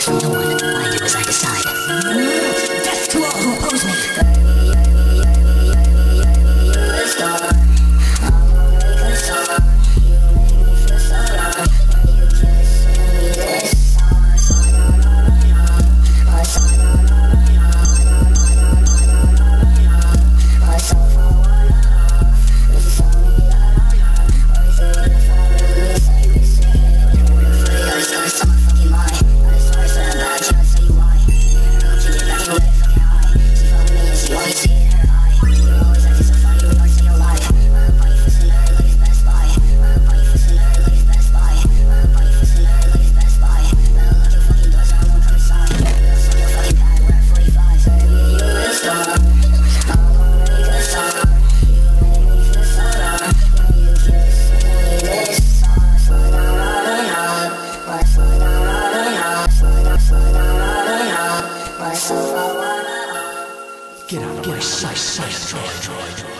from no one. I do as I decide. Death to all who oppose me. Get out of my sight, sight,